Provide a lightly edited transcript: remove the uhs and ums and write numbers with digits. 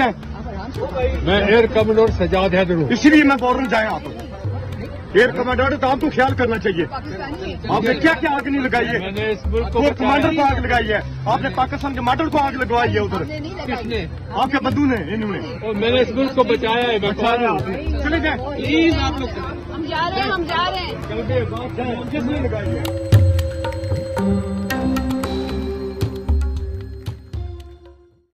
जाए। मैं air commander Sajjad Haider हूँ, इसीलिए मैं बोल रहा हूँ जाए आप। एयर कमांडर तो आपको ख्याल करना चाहिए। आपने क्या क्या आग नहीं लगाई है? मैंने इस मुल्क को कमांडर को आग लगाई है, आपने पाकिस्तान के मॉडल को आग लगवाई है उधर। किसने? आपके बंधु ने, इन्होंने। और मैंने इस मुल्क को बचाया है। मैं कौन हूँ? चले जाए प्लीज आप लोग। हम जा रहे हैं। किसने लगाई है?